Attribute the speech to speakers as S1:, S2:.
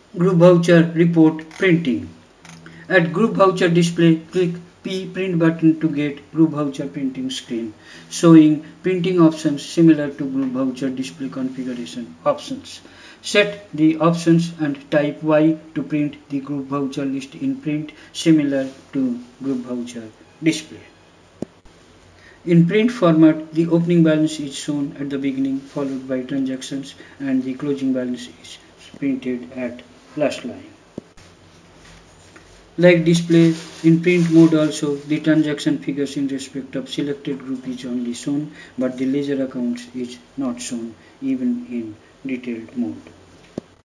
S1: Group Voucher Report Printing. At Group Voucher Display, click P Print button to get Group Voucher Printing screen, showing printing options similar to Group Voucher Display Configuration options. Set the options and type Y to print the Group Voucher list in print similar to Group Voucher Display. In print format, the opening balance is shown at the beginning, followed by transactions, and the closing balance is printed at last line. Like display, in print mode also, the transaction figures in respect of selected group is only shown, but the ledger accounts is not shown even in detailed mode.